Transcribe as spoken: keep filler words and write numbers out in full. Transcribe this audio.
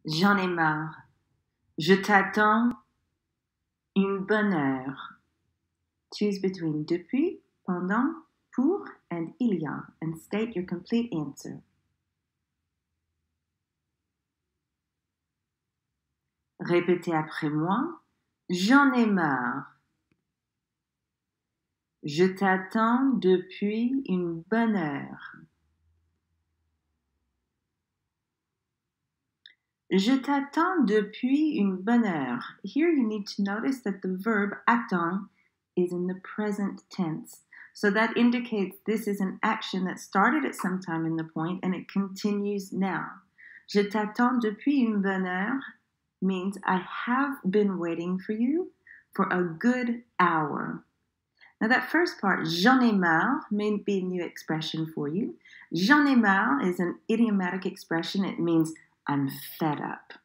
J'en ai marre. Je t'attends une bonne heure. Choose between depuis, pendant, pour, and il y a, and state your complete answer. Répétez après moi. J'en ai marre. Je t'attends depuis une bonne heure. Je t'attends depuis une bonne heure. Here you need to notice that the verb attend is in the present tense. So that indicates this is an action that started at some time in the point and it continues now. Je t'attends depuis une bonne heure means I have been waiting for you for a good hour. Now that first part, j'en ai marre, may be a new expression for you. J'en ai marre is an idiomatic expression. It means I'm fed up.